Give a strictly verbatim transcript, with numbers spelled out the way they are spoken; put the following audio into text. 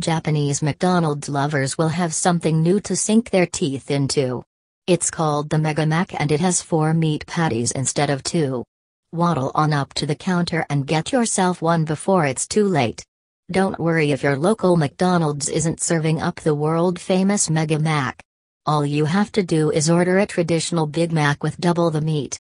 Japanese McDonald's lovers will have something new to sink their teeth into. It's called the Mega Mac and it has four meat patties instead of two. Waddle on up to the counter and get yourself one before it's too late. Don't worry if your local McDonald's isn't serving up the world-famous Mega Mac. All you have to do is order a traditional Big Mac with double the meat.